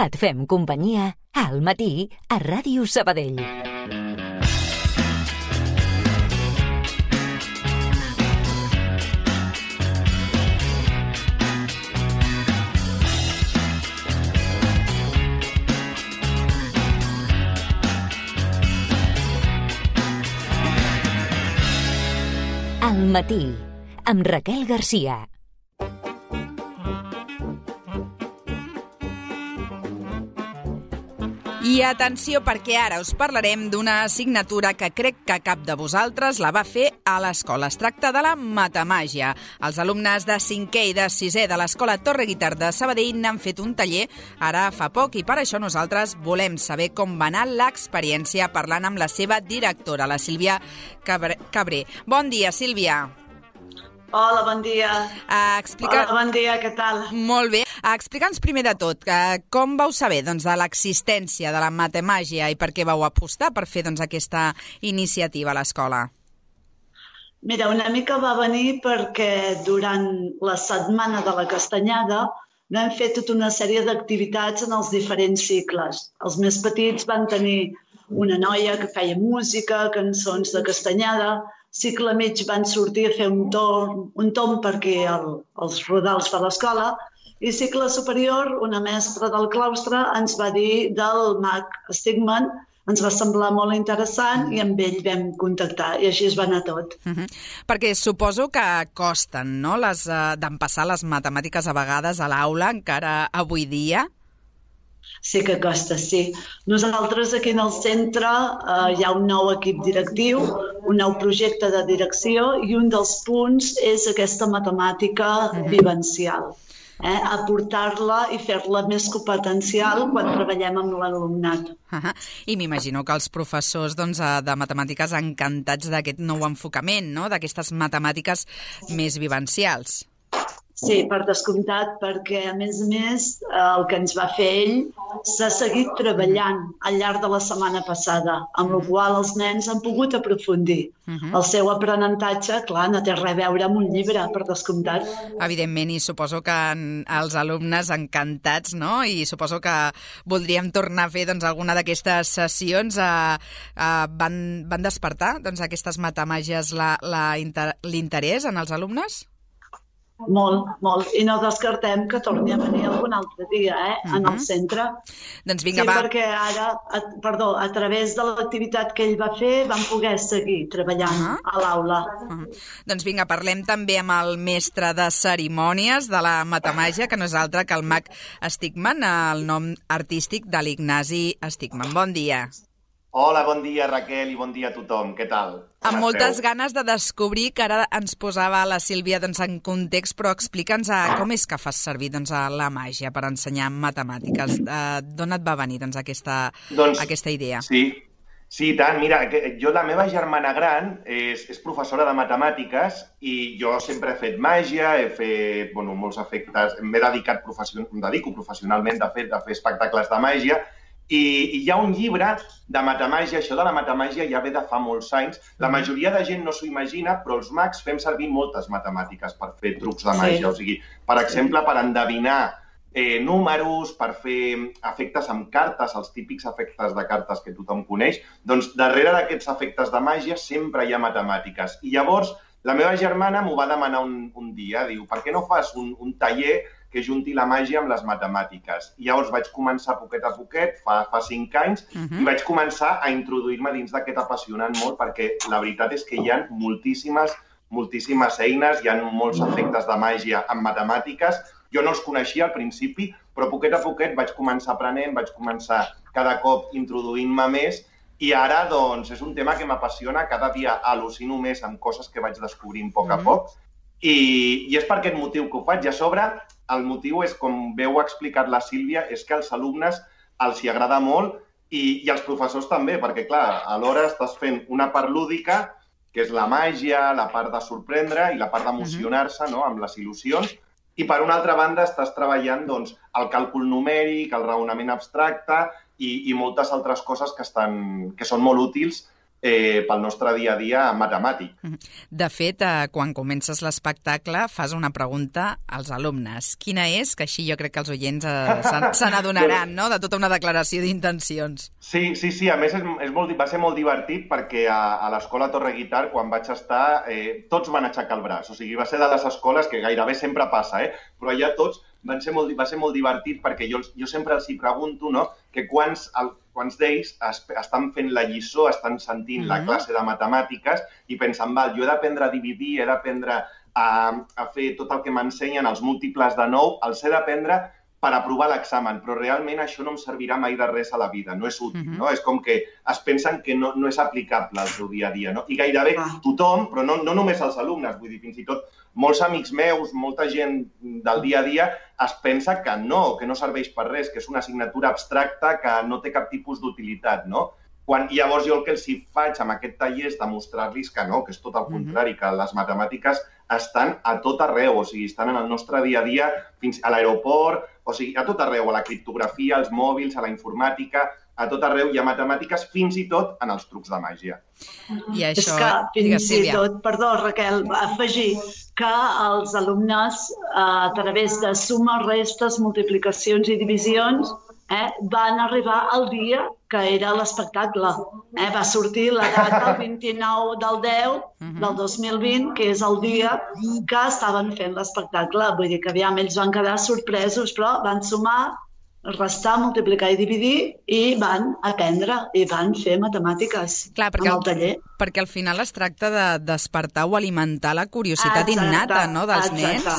Et fem companyia al matí a Ràdio Sabadell. Al matí, amb Raquel Garcia. I atenció, perquè ara us parlarem d'una assignatura que crec que cap de vosaltres la va fer a l'escola. Es tracta de la matemàgia. Els alumnes de 5è i de 6è de l'escola Torre Guitart de Sabadell n'han fet un taller ara fa poc i per això nosaltres volem saber com va anar l'experiència parlant amb la seva directora, la Sílvia Cabré. Bon dia, Sílvia. Hola, bon dia. Hola, bon dia, què tal? Molt bé. Explica'ns primer de tot, com vau saber de l'existència de la matemàgia i per què vau apostar per fer aquesta iniciativa a l'escola? Mira, una mica va venir perquè durant la setmana de la castanyada vam fer tota una sèrie d'activitats en els diferents cicles. Els més petits van tenir una noia que feia música, cançons de castanyada. Cicle mig van sortir a fer un torn per aquí als rodals de l'escola i cicle superior, una mestra del claustre, ens va dir del mag Stigman, ens va semblar molt interessant i amb ell vam contactar i així es va anar tot. Perquè suposo que costen, no?, d'empassar les matemàtiques a vegades a l'aula, encara avui dia. Sí que costa, sí. Nosaltres aquí en el centre hi ha un nou equip directiu, un nou projecte de direcció i un dels punts és aquesta matemàtica vivencial. Aportar-la i fer-la més competencial quan treballem amb l'alumnat. I m'imagino que els professors de matemàtiques encantats d'aquest nou enfocament, no?, d'aquestes matemàtiques més vivencials. Sí, per descomptat, perquè a més el que ens va fer ell s'ha seguit treballant al llarg de la setmana passada, amb la qual els nens han pogut aprofundir. El seu aprenentatge, clar, no té res a veure amb un llibre, per descomptat. Evidentment, i suposo que els alumnes encantats, no?, i suposo que voldríem tornar a fer alguna d'aquestes sessions. Van despertar aquestes matemàgies l'interès en els alumnes? Molt, molt. I no descartem que torni a venir algun altre dia, en el centre. Doncs vinga, va. Sí, perquè ara, a través de l'activitat que ell va fer, vam poder seguir treballant a l'aula. Doncs vinga, parlem també amb el mestre de cerimònies de la matemàgia, que no és altre que el mag Stigman, el nom artístic de l'Ignasi Stigman. Bon dia. Hola, bon dia, Raquel, i bon dia a tothom. Què tal? Amb moltes ganes de descobrir, que ara ens posava la Sílvia en context, però explica'ns com és que fas servir la màgia per ensenyar matemàtiques. D'on et va venir aquesta idea? Sí, tant. Mira, la meva germana gran és professora de matemàtiques i jo sempre he fet màgia, he fet molts efectes, em dedico professionalment de fer espectacles de màgia. I hi ha un llibre de matemàgia, això de la matemàgia ja ve de fa molts anys. La majoria de gent no s'ho imagina, però els mags fem servir moltes matemàtiques per fer trucs de màgia. O sigui, per exemple, per endevinar números, per fer efectes amb cartes, els típics efectes de cartes que tothom coneix. Doncs darrere d'aquests efectes de màgia sempre hi ha matemàtiques. I llavors la meva germana m'ho va demanar un dia. Diu, per què no fas un taller que junti la màgia amb les matemàtiques? I llavors vaig començar poquet a poquet, fa 5 anys, i vaig començar a introduir-me dins d'aquest apassionant molt, perquè la veritat és que hi ha moltíssimes eines, hi ha molts efectes de màgia amb matemàtiques. Jo no els coneixia al principi, però poquet a poquet vaig començar aprenent, vaig començar cada cop introduint-me més, i ara doncs és un tema que m'apassiona, cada dia al·lucino més amb coses que vaig descobrint a poc a poc, i és per aquest motiu que ho faig. I a sobre, el motiu és, com veu explicat la Sílvia, és que als alumnes els hi agrada molt i els professors també, perquè, clar, alhora estàs fent una part lúdica, que és la màgia, la part de sorprendre i la part d'emocionar-se amb les il·lusions, i per una altra banda estàs treballant el càlcul numèric, el raonament abstracte i moltes altres coses que són molt útils pel nostre dia a dia matemàtic. De fet, quan comences l'espectacle fas una pregunta als alumnes. Quina és? Que així jo crec que els oients se n'adonaran, no?, de tota una declaració d'intencions. Sí, a més va ser molt divertit perquè a l'escola Torre Guitar, quan vaig estar, tots van aixecar el braç. O sigui, va ser de les escoles que gairebé sempre passa, però allà tots va ser molt divertit perquè jo sempre els hi pregunto, no?, que quants d'ells estan fent la lliçó, estan sentint la classe de matemàtiques i pensen, jo he d'aprendre a dividir, he d'aprendre a fer tot el que m'ensenyen, els múltiples de 9, els he d'aprendre per aprovar l'examen, però realment això no em servirà mai de res a la vida, no és útil, no? És com que es pensen que no és aplicable al seu dia a dia, no? I gairebé tothom, però no només els alumnes, vull dir, fins i tot molts amics meus, molta gent del dia a dia, es pensa que no serveix per res, que és una assignatura abstracta que no té cap tipus d'utilitat, no? Llavors jo el que els faig amb aquest taller és demostrar-los que no, que és tot el contrari, que les matemàtiques estan a tot arreu, o sigui, estan en el nostre dia a dia, fins a l'aeroport, o sigui, a tot arreu, a la criptografia, als mòbils, a la informàtica, a tot arreu hi ha matemàtiques, fins i tot en els trucs de màgia. I això, és que fins i tot, perdó, Raquel, afegir que els alumnes, a través de sumes, restes, multiplicacions i divisions, van arribar al dia que era l'espectacle. Va sortir la data, el 29 del 10 del 2020, que és el dia que estaven fent l'espectacle. Vull dir que aviam, ells van quedar sorpresos, però van sumar, restar, multiplicar i dividir i van aprendre i van fer matemàtiques en el taller. Perquè al final es tracta de despertar o alimentar la curiositat innata, no?, dels nens.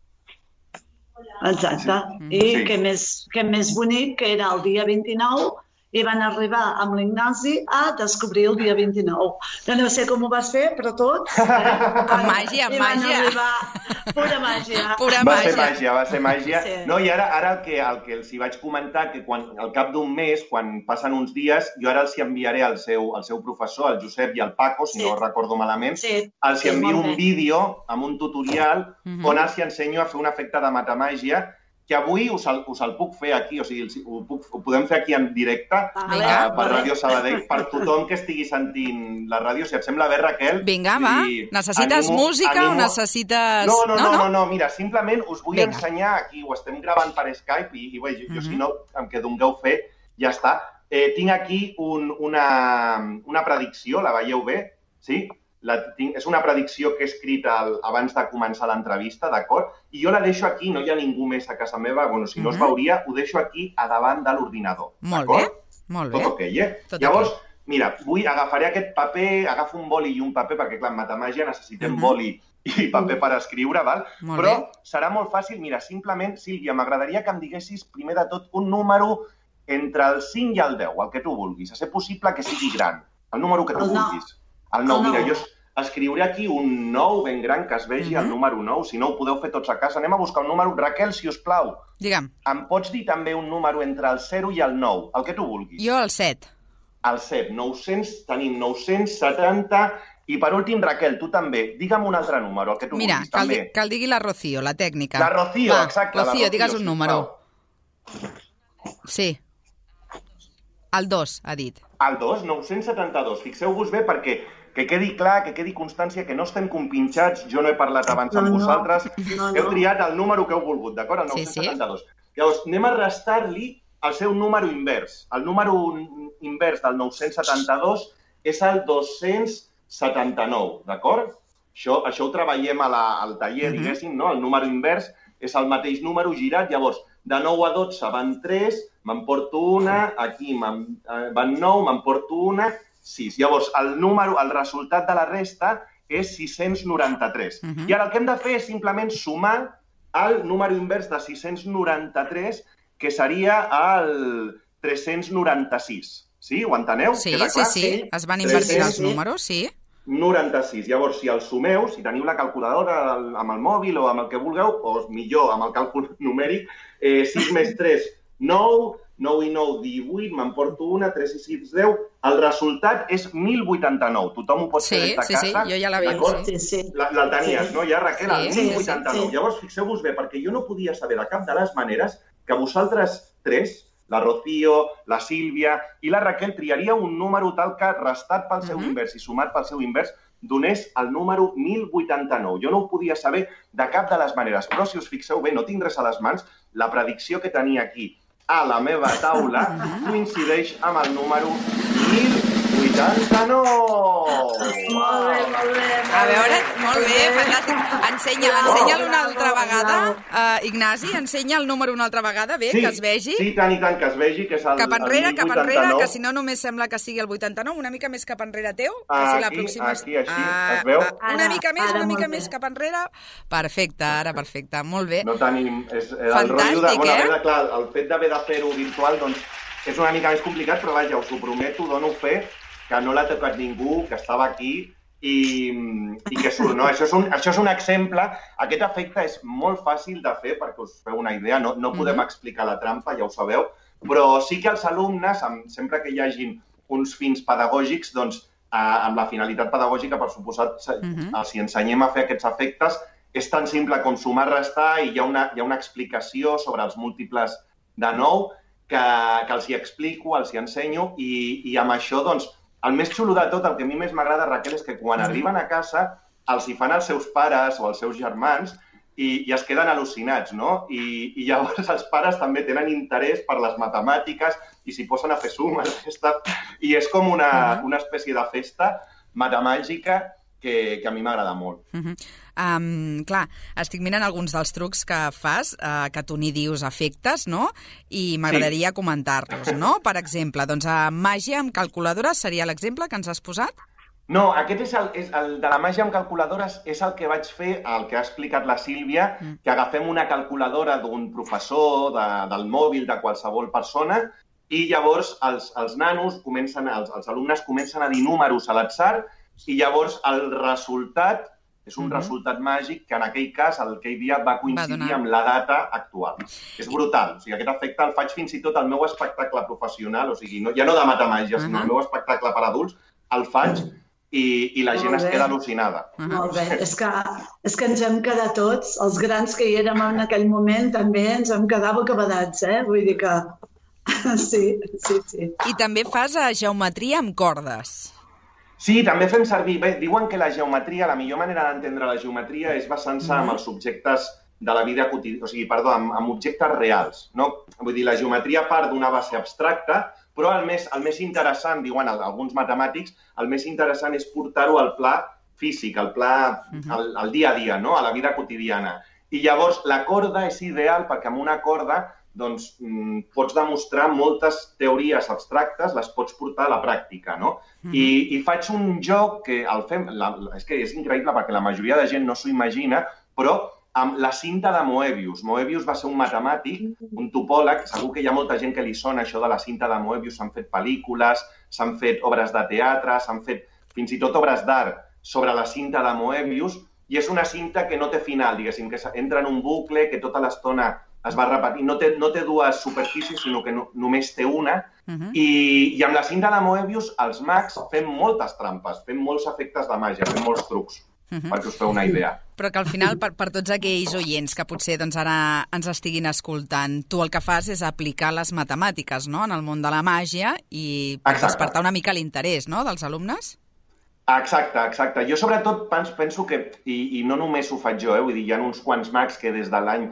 Exacte. I què més bonic que era el dia 29 i van arribar amb l'Ignasi a descobrir el dia 29. Jo no sé com ho vas fer, però tot. Amb màgia, amb màgia. I van arribar pura màgia. Va ser màgia. Sí. No, i ara el que els hi vaig comentar, que al cap d'un mes, quan passen uns dies, jo ara els hi enviaré al seu professor, el Josep i el Paco, si no recordo malament, els hi envio un vídeo amb un tutorial on els hi ensenyo a fer un efecte de matamàgia que avui us el puc fer aquí, o sigui, ho podem fer aquí en directe per Ràdio Sabadell, per tothom que estigui sentint la ràdio. Si et sembla bé, Raquel... Vinga, va. Necessites música o necessites... No, mira, simplement us vull ensenyar aquí, ho estem gravant per Skype i jo si no, amb què dongueu fer, ja està. Tinc aquí una predicció, la veieu bé? Sí? És una predicció que he escrit abans de començar l'entrevista, d'acord? I jo la deixo aquí, no hi ha ningú més a casa meva, bueno, si no es veuria, ho deixo aquí a davant de l'ordinador. Molt bé, molt bé. Tot ok, Llavors, mira, agafaré aquest paper, agafo un boli i un paper, perquè clar, en matemàgia necessitem boli i paper per escriure, val? Però serà molt fàcil, mira, simplement, Sílvia, m'agradaria que em diguessis, primer de tot, un número entre el 5 i el 10, el que tu vulguis, a ser possible que sigui gran, el número que tu vulguis. El 9, mira, jo escriuré aquí un 9 ben gran que es vegi el número 9, si no ho podeu fer tots a casa. Anem a buscar un número. Raquel, si us plau, digue'm. Em pots dir també un número entre el 0 i el 9, el que tu vulguis? Jo el 7. El 7, 900, tenim 970, i per últim, Raquel, tu també, digue'm un altre número, el que tu vulguis, també. Mira, que el digui la Rocío, la tècnica. La Rocío, exacte. Rocío, digues un número. Sí. El 2, ha dit. El 2, 972. Fixeu-vos bé perquè que quedi clar, que quedi constància que no estem compinxats, jo no he parlat abans amb vosaltres, heu triat el número que heu volgut, d'acord? El 972. Llavors, anem a restar-li el seu número invers. El número invers del 972 és el 279, d'acord? Això ho treballem al taller, diguéssim, no? El número invers és el mateix número girat, llavors, de 9 a 12 van 3, m'emporto una, aquí van 9, m'emporto una, 6. Llavors, el resultat de la resta és 693. I ara el que hem de fer és simplement sumar el número invers de 693, que seria el 396. Sí? Ho enteneu? Sí. Es van invertir els números, sí. 96. Llavors, si els sumeu, si teniu la calculadora amb el mòbil o amb el que vulgueu, o millor, amb el càlcul numèric, 6 més 3, 9, 9 i 9, 18, m'emporto una, 3 i 6, 10. El resultat és 1089. Tothom ho pot fer des de casa. Sí, jo ja l'he vist. Sí. La tenies, no? Ja, Raquel, el 1089. Llavors, fixeu-vos bé, perquè jo no podia saber de cap de les maneres que vosaltres tres, la Rocío, la Sílvia, i la Raquel triaria un número tal que, restat pel seu invers i sumat pel seu invers, donés el número 1089. Jo no ho podia saber de cap de les maneres, però si us fixeu bé, no tinc res a les mans, la predicció que tenia aquí a la meva taula coincideix amb el número 1089. Molt bé, molt bé. A veure, molt bé, fantàstic. Ensenya-lo una altra vegada, Ignasi, ensenya el número una altra vegada, bé, que es vegi. Sí, tant i tant, que es vegi, que és el 1089. Que si no només sembla que sigui el 89, una mica més cap enrere teu. Aquí, així, es veu? Una mica més cap enrere. Perfecte, ara perfecte, molt bé. No tenim... Fantàstic, Clar, el fet d'haver de fer-ho virtual, doncs, és una mica més complicat, però vaja, us ho prometo, dono fe que no l'ha tocat ningú, que estava aquí i que surt, no? Això és un exemple. Aquest efecte és molt fàcil de fer, perquè us feu una idea, no podem explicar la trampa, ja ho sabeu, però sí que els alumnes, sempre que hi hagin uns fins pedagògics, doncs, amb la finalitat pedagògica, per suposat, si ensenyem a fer aquests efectes, és tan simple com sumar, restar, i hi ha una explicació sobre els múltiples de 9 que els hi explico, els hi ensenyo, i amb això, doncs, el més xulo de tot, el que a mi més m'agrada, Raquel, és que quan arriben a casa els hi fan els seus pares o els seus germans i es queden al·lucinats, no? I llavors els pares també tenen interès per les matemàtiques i s'hi posen a fer suma, resta, i és com una espècie de festa matemàtica que a mi m'agrada molt. Clar, estic mirant alguns dels trucs que fas, que tu n'hi dius efectes, no? I m'agradaria comentar-los, no? Per exemple, doncs màgia amb calculadores seria l'exemple que ens has posat? No, aquest és el de la màgia amb calculadores, és el que vaig fer, el que ha explicat la Sílvia, que agafem una calculadora d'un professor, del mòbil de qualsevol persona, i llavors els nanos els alumnes comencen a dir números a l'atzar, i llavors el resultat és un resultat màgic que en aquell cas, aquell dia, va coincidir amb la data actual. És brutal. O sigui, aquest efecte el faig fins i tot al meu espectacle professional, o sigui, ja no de matemàgia, sinó el meu espectacle per adults, el faig i la gent es queda al·lucinada. Molt bé. És que ens hem quedat tots, els grans que hi érem en aquell moment, també ens hem quedat bocabadats, Vull dir que... Sí. I també fas geometria amb cordes. Sí, també fem servir... Bé, diuen que la geometria, la millor manera d'entendre la geometria és basant-se en els objectes de la vida quotidiana, o sigui, perdó, amb objectes reals, no? Vull dir, la geometria part d'una base abstracta, però el més interessant, diuen alguns matemàtics, el més interessant és portar-ho al pla físic, al pla, al dia a dia, no? A la vida quotidiana. I llavors la corda és ideal perquè amb una corda doncs pots demostrar moltes teories abstractes, les pots portar a la pràctica, no? I faig un joc que el fem... És que és increïble perquè la majoria de gent no s'ho imagina, però amb la cinta de Moebius. Moebius va ser un matemàtic, un topòleg, segur que hi ha molta gent que li sona això de la cinta de Moebius, s'han fet pel·lícules, s'han fet obres de teatre, s'han fet fins i tot obres d'art sobre la cinta de Moebius, i és una cinta que no té final, diguéssim, que entra en un bucle, que tota l'estona es va repetir. No té dues superfícies, sinó que només té una. I amb la cinta de Moebius, els mags fem moltes trampes, fem molts efectes de màgia, fem molts trucs, perquè us feu una idea. Però que al final, per tots aquells oients que potser ara ens estiguin escoltant, tu el que fas és aplicar les matemàtiques, no?, en el món de la màgia i despertar una mica l'interès, no?, dels alumnes? Exacte. Jo sobretot penso que, i no només ho faig jo, vull dir, hi ha uns quants mags que des de l'any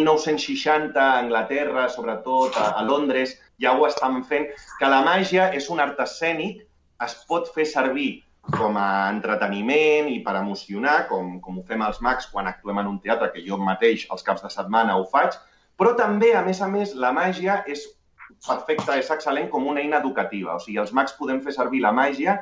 1960 a Anglaterra, sobretot a Londres, ja ho estan fent, que la màgia és un art escènic, es pot fer servir com a entreteniment i per emocionar, com ho fem els mags quan actuem en un teatre, que jo mateix els caps de setmana ho faig, però també, a més, la màgia és perfecta, és excel·lent com una eina educativa. O sigui, els mags podem fer servir la màgia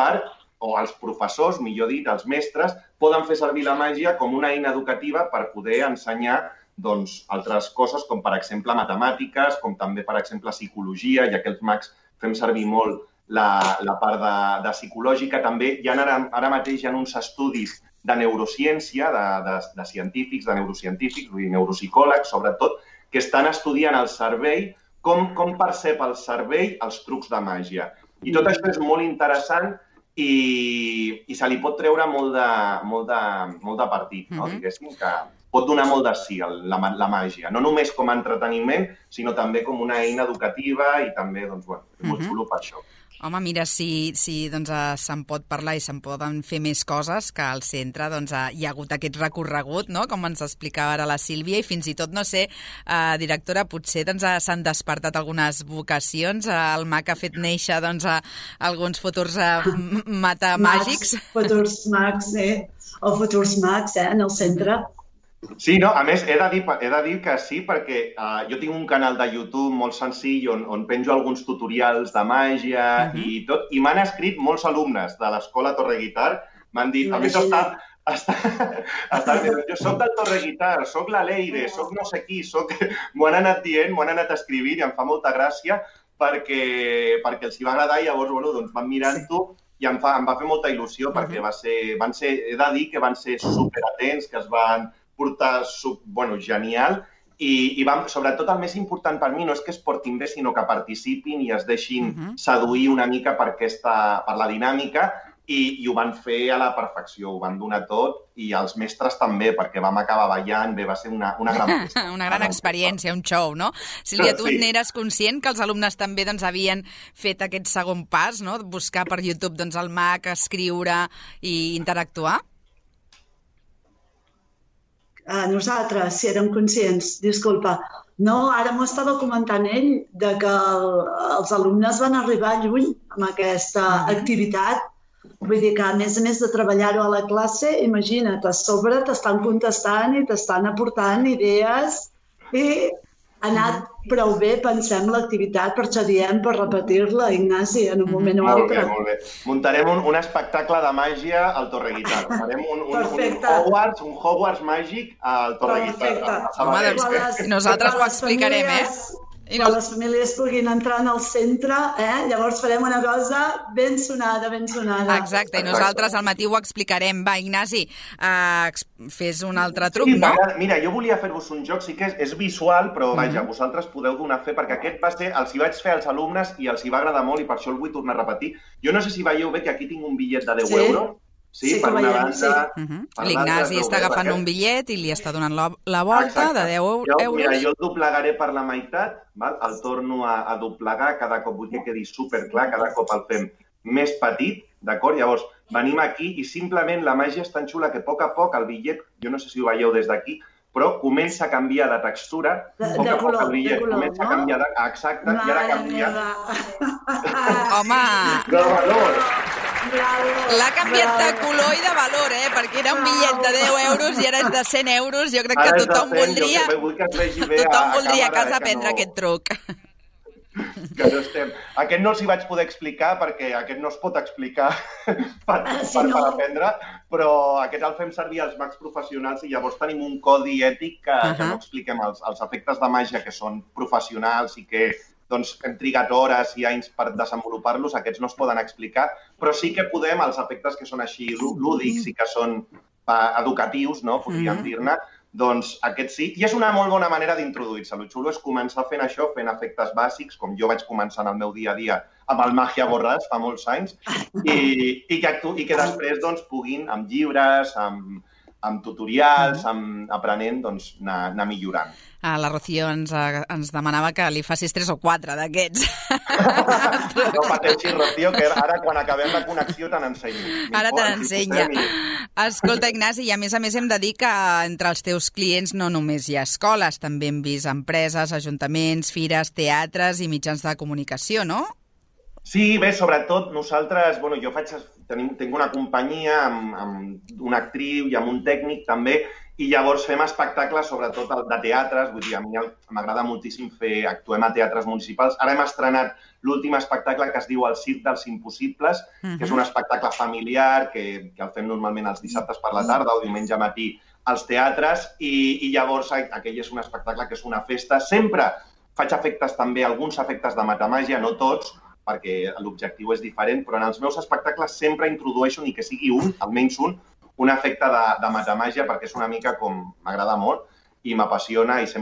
o els professors, millor dit, els mestres, poden fer servir la màgia com una eina educativa per poder ensenyar altres coses, com per exemple matemàtiques, com també per exemple psicologia, ja que els mags fem servir molt la part de psicològica. També ara mateix hi ha uns estudis de neurociència, de científics, de neurocientífics, vull dir, neuropsicòlegs, sobretot, que estan estudiant el cervell, com percep el cervell els trucs de màgia. I tot això és molt interessant i se li pot treure molt de partit, no? Diguéssim que pot donar molt de sí la màgia. No només com a entreteniment, sinó també com una eina educativa i també, doncs, bueno, és molt xulo per això. Home, mira, si se'n pot parlar i se'n poden fer més coses, que al centre hi ha hagut aquest recorregut, no?, com ens explicava ara la Sílvia, i fins i tot, no sé, directora, potser s'han despertat algunes vocacions. El MAC ha fet néixer alguns futurs matemàgics. Futurs mags, o futurs mags, en el centre. Sí, no, a més, he de dir que sí, perquè jo tinc un canal de YouTube molt senzill on penjo alguns tutorials de màgia i tot, i m'han escrit molts alumnes de l'escola Torre Guitar, m'han dit, a més jo soc del Torre Guitar, soc la Leire, soc no sé qui, m'ho han anat dient, m'ho han anat escrivint i em fa molta gràcia perquè els hi va agradar i llavors, bueno, doncs van mirant-ho i em va fer molta il·lusió perquè he de dir que van ser superatents, que es van portar, genial, i sobretot el més important per mi no és que es portin bé, sinó que participin i es deixin seduir una mica per la dinàmica, i ho van fer a la perfecció, ho van donar tot, i els mestres també, perquè vam acabar ballant, va ser una gran festa. Una gran experiència, un show, no? Sílvia, tu n'eres conscient que els alumnes també havien fet aquest segon pas, no?, buscar per YouTube el MAC, escriure i interactuar? Nosaltres, si érem conscients, disculpa. No, ara m'ho estava comentant ell, de que els alumnes van arribar lluny amb aquesta activitat. Vull dir que, a més de treballar-ho a la classe, imagina't, a sobre t'estan contestant i t'estan aportant idees i ha anat prou bé, pensem, l'activitat, per això diem, per repetir-la, Ignasi, en un moment o altre. Molt bé. Muntarem un espectacle de màgia al Torre Guitar. Farem un Hogwarts màgic al Torre Guitar. Home, nosaltres ho explicarem, que les famílies puguin entrar en el centre, llavors farem una cosa ben sonada, ben sonada. Exacte, i nosaltres al matí ho explicarem. Va, Ignasi, fes un altre truc, no? Mira, jo volia fer-vos un joc, sí que és visual, però vaja, vosaltres podeu donar fe, perquè aquest va ser, els hi vaig fer als alumnes i els hi va agradar molt i per això el vull tornar a repetir. Jo no sé si veieu bé que aquí tinc un bitllet de 10 euros. Sí, per una banda... L'Ignasi està agafant un bitllet i li està donant la volta de 10 euros. Mira, jo el doblegaré per la meitat, el torno a doblegar, cada cop vull que quedi superclar, cada cop el fem més petit, d'acord? Llavors, venim aquí i simplement la màgia és tan xula que a poc el bitllet, jo no sé si ho veieu des d'aquí, però comença a canviar de textura, a poc el bitllet comença a canviar de... Exacte, i ara canvia... Home! De valor! L'ha canviat de color i de valor, perquè era un bitllet de 10 euros i ara és de 100 euros. Jo crec que tothom voldria a casa aprendre aquest truc. Que no estem... Aquest no els hi vaig poder explicar perquè aquest no es pot explicar per aprendre, però aquest el fem servir als mags professionals i llavors tenim un codi ètic que no expliquem. Els efectes de màgia que són professionals i que hem trigat hores i anys per desenvolupar-los, aquests no es poden explicar, però sí que podem, els efectes que són així lúdics i que són educatius, podríem dir-ne, doncs aquests sí. I és una molt bona manera d'introduir-se. El xulo és començar fent això, fent efectes bàsics, com jo vaig començar en el meu dia a dia amb el Màgia Borràs fa molts anys, i que després puguin, amb llibres, amb tutorials, aprenent, anar millorant. La Rocío ens demanava que li facis 3 o 4 d'aquests. No pateixis, Rocío, que ara quan acabem la connexió te n'ensenyo. Ara te n'ensenya. Escolta, Ignasi, i a més hem de dir que entre els teus clients no només hi ha escoles, també hem vist empreses, ajuntaments, fires, teatres i mitjans de comunicació, no? Sí, bé, sobretot nosaltres, jo tinc una companyia amb una actriu i amb un tècnic també, i llavors fem espectacles, sobretot de teatres, vull dir, a mi m'agrada moltíssim actuem a teatres municipals. Ara hem estrenat l'últim espectacle que es diu El Circ dels Impossibles, que és un espectacle familiar que el fem normalment els dissabtes per la tarda o diumenge matí als teatres, i llavors aquell és un espectacle que és una festa. Sempre faig efectes també, alguns efectes de matamàgia, no tots, perquè l'objectiu és diferent, però en els meus espectacles sempre introdueixo, ni que sigui almenys un efecte de matamàgia, perquè és una mica com m'agrada molt i m'apassiona i sempre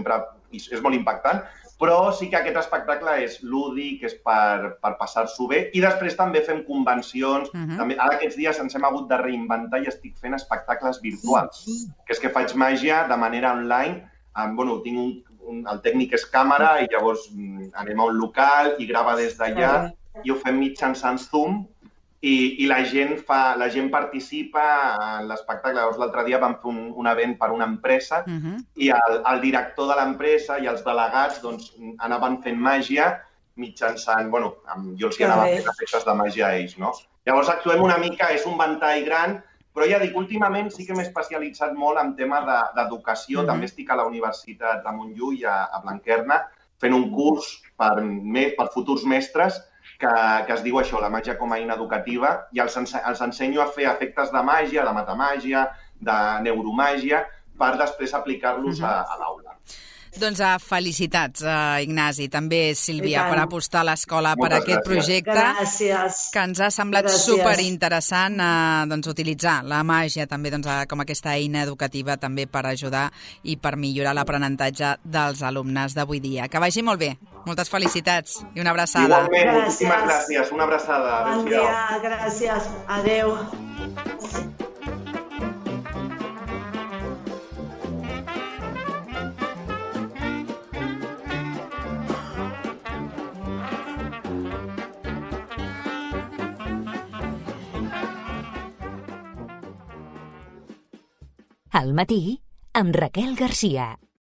és molt impactant, però sí que aquest espectacle és lúdic, és per passar-s'ho bé, i després també fem convencions. També, ara aquests dies ens hem hagut de reinventar i estic fent espectacles virtuals, que és que faig màgia de manera online. Tinc el tècnic és càmera i llavors anem a un local i grava des d'allà i ho fem mitjançant Zoom i la gent participa en l'espectacle. Llavors, l'altre dia vam fer un event per una empresa i el director de l'empresa i els delegats anaven fent màgia mitjançant... jo els anava fent efectes de màgia a ells, no? Llavors, actuem una mica, és un ventall gran, però ja dic, últimament sí que m'he especialitzat molt en tema d'educació. També estic a la Universitat de Montjuïc, a Blanquerna, fent un curs per futurs mestres que es diu això, la màgia com a eina educativa, i els ensenyo a fer efectes de màgia, de matamàgia, de neuromàgia, per després aplicar-los a l'aula. Doncs felicitats, Ignasi, també Sílvia, per apostar a l'escola per aquest projecte. Gràcies. Que ens ha semblat superinteressant utilitzar la màgia també com aquesta eina educativa també per ajudar i per millorar l'aprenentatge dels alumnes d'avui dia. Que vagi molt bé. Moltes felicitats i una abraçada. Igualment, moltíssimes gràcies. Una abraçada. Bon dia, gràcies. Adéu. Al matí, amb Raquel Garcia.